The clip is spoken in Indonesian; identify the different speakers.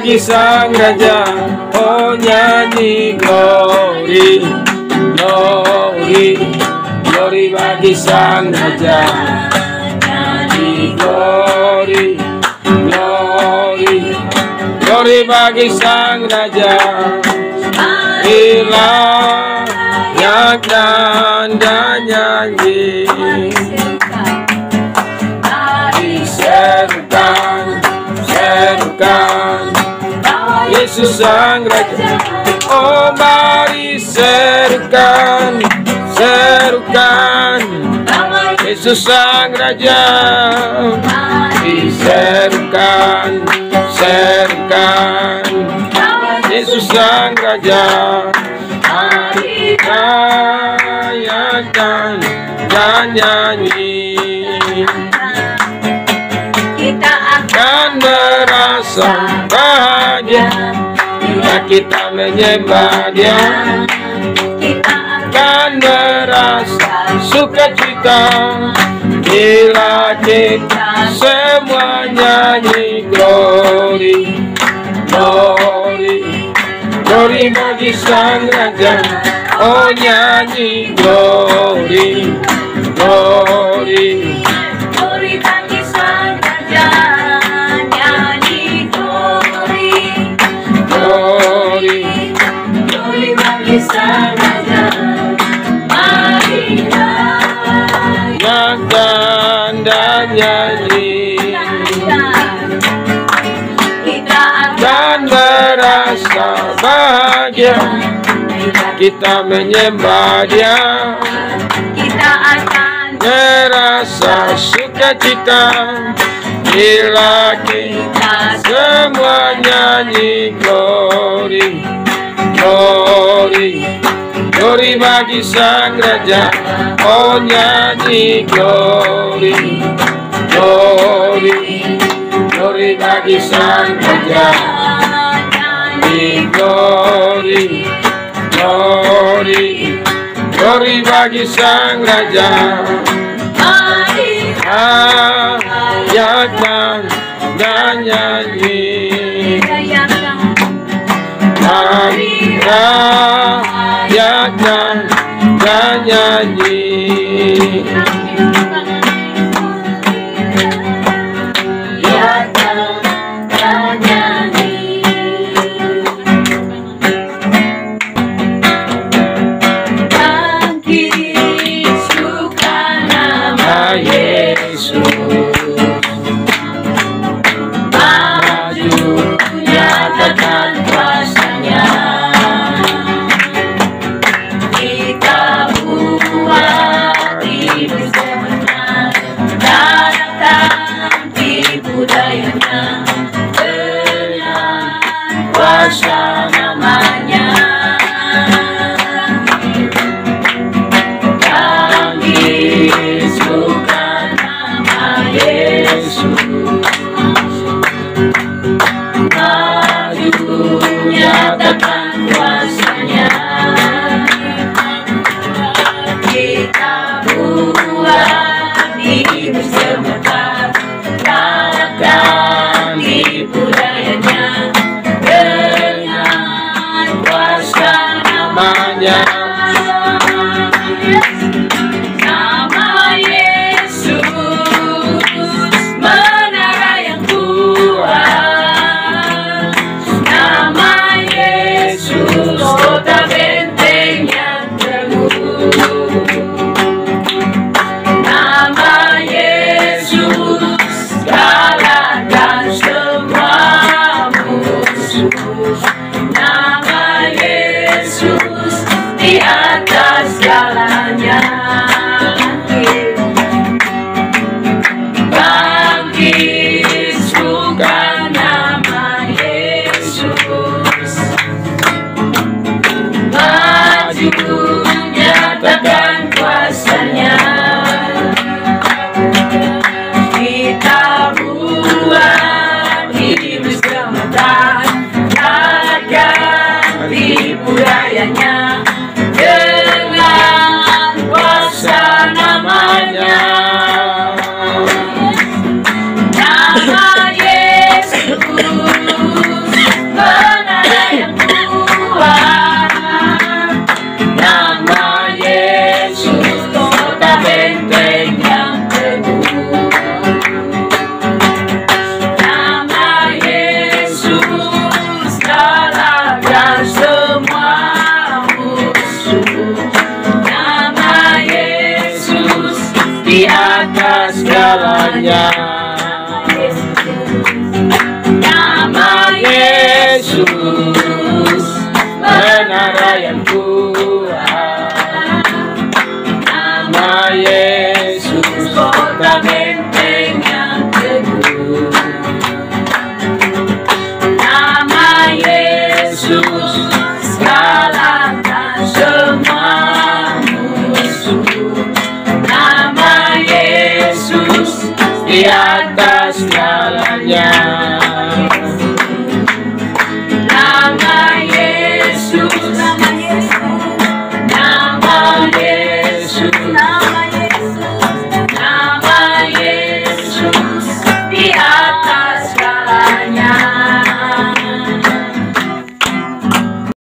Speaker 1: bagi Sang Raja, oh nyanyi glory, glory, glory bagi Sang Raja, nyanyi glory, glory, glory bagi Sang Raja. Marilah nyanyikan dan nyanyi, mari serukan, serukan Yesus Sang Raja. Oh mari serukan, serukan Yesus Sang Raja. Mari serukan, serukan Yesus Sang Raja. Mari rayakan dan nyanyi,
Speaker 2: kita
Speaker 1: akan merasa bahagia bila kita menyembah Dia.
Speaker 2: kita
Speaker 1: Akan merasa sukacita bila kita semua nyanyi glory, glory, glory bagi Sang Raja. Oh nyanyi glory, glory,
Speaker 2: glory bagi Sang Raja, nyanyi glory,
Speaker 1: glory,
Speaker 2: glory bagi Sang Raja. Mari
Speaker 1: rayakan dan nyanyi,
Speaker 2: kita
Speaker 1: dan merasa bahagia kita menyembah Dia.
Speaker 2: kita akan
Speaker 1: Merasa sukacita bila kita semua nyanyi glory, glory, glory bagi Sang Raja. Oh nyanyi glory, glory, glory bagi Sang Raja. Nyanyi glory, glory, glory bagi Sang Raja.
Speaker 2: mari
Speaker 1: Rayakan dan nyanyi,
Speaker 2: rayakan,
Speaker 1: mari rayakan dan nyanyi.
Speaker 2: rayakan dan nyanyi. Bangkit suka nama Yesus, maju nyatakan kuasanya. Kita buat hidup sebenar, darahkan tipu dayanya dengan kuasa namanya. Bangkit suka nama Yesus, maju nyatakan kuasanya. Kita buat hidup sebentar, kalahkan tipu dayanya dengan kuasa namanya. Nama Yesus menara yang kuat, nama Yesus kota benteng yang teguh, nama Yesus kalahkan semua musuh, nama Yesus di atas segalanya. Bangkit suka nama Yesus, maju nyatakan kuasanya. Kita buat hidup sebentar, kalahkan tipu dayanya dengan
Speaker 1: segalanya. Nama Yesus menara yang kuat. Nama Yesus kota benteng yang teguh. Nama Yesus kalahkan semua musuh. Nama Yesus di atas segalanya.
Speaker 2: Nama Yesus, nama Yesus.